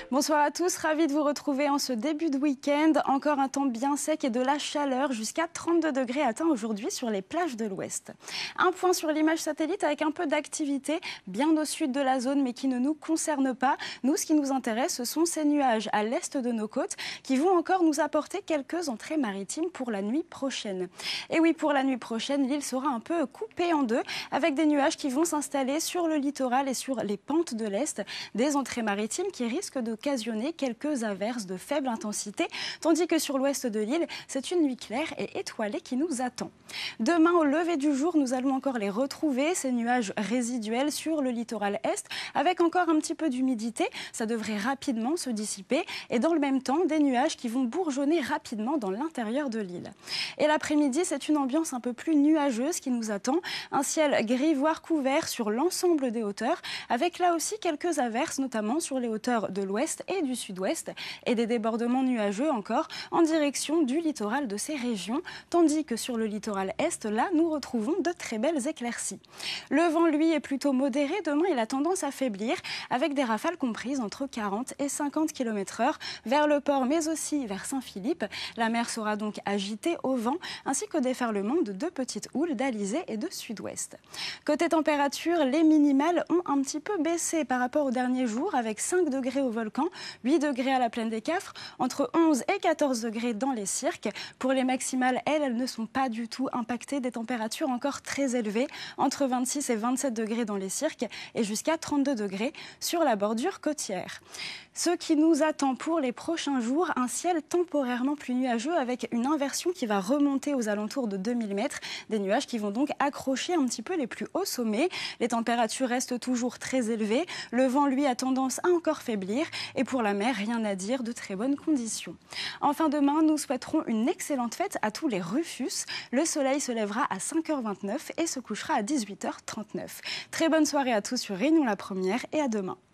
Bonsoir à tous, ravi de vous retrouver en ce début de week-end. Encore un temps bien sec et de la chaleur, jusqu'à 32 degrés atteints aujourd'hui sur les plages de l'Ouest. Un point sur l'image satellite avec un peu d'activité bien au sud de la zone mais qui ne nous concerne pas. Nous, ce qui nous intéresse, ce sont ces nuages à l'est de nos côtes qui vont encore nous apporter quelques entrées maritimes pour la nuit prochaine. Et oui, pour la nuit prochaine, l'île sera un peu coupée en deux avec des nuages qui vont s'installer sur le littoral et sur les pentes de l'Est. Des entrées maritimes qui risquent d'occasionner quelques averses de faible intensité, tandis que sur l'ouest de l'île, c'est une nuit claire et étoilée qui nous attend. Demain, au lever du jour, nous allons encore les retrouver, ces nuages résiduels sur le littoral est, avec encore un petit peu d'humidité. Ça devrait rapidement se dissiper et dans le même temps, des nuages qui vont bourgeonner rapidement dans l'intérieur de l'île. Et l'après-midi, c'est une ambiance un peu plus nuageuse qui nous attend. Un ciel gris voire couvert sur l'ensemble des hauteurs, avec là aussi quelques averses, notamment sur les hauteurs de l'ouest et du sud-ouest, et des débordements nuageux encore en direction du littoral de ces régions, tandis que sur le littoral est, là, nous retrouvons de très belles éclaircies. Le vent, lui, est plutôt modéré. Demain, il a tendance à faiblir, avec des rafales comprises entre 40 et 50 km/h vers le port, mais aussi vers Saint-Philippe. La mer sera donc agitée au vent, ainsi que déferlement de deux petites houles d'Alizé et de sud-ouest. Côté température, les minimales ont un petit peu baissé par rapport aux derniers jours, avec 5 degrés au volcan, 8 degrés à la plaine des Cafres, entre 11 et 14 degrés dans les cirques. Pour les maximales, elles ne sont pas du tout impactées, des températures encore très élevées, entre 26 et 27 degrés dans les cirques et jusqu'à 32 degrés sur la bordure côtière. Ce qui nous attend pour les prochains jours, un ciel temporairement plus nuageux avec une inversion qui va remonter aux alentours de 2000 mètres, des nuages qui vont donc accrocher un petit peu les plus hauts sommets. Les températures restent toujours très élevées, le vent lui a tendance à encore faiblir et pour la mer, rien à dire, de très bonnes conditions. Enfin demain, nous souhaiterons une excellente fête à tous les Rufus. Le soleil se lèvera à 5h29 et se couchera à 18h39. Très bonne soirée à tous sur Réunion la Première et à demain.